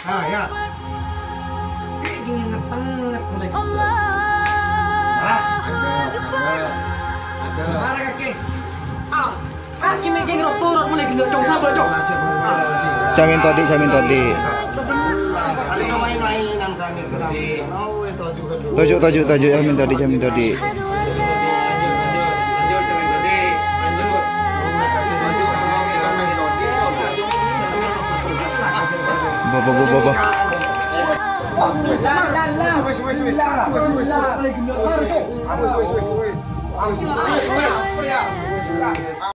Ah, ya. Kayak gini ngeteng. Ada. Marah kaki. Kaki making rok turun mulai gila cong sabar cong. Jamin tadi. Ada cobain mainan kami ke samping. Oh, itu juga dulu. Tajuk jamin tadi. Bapak.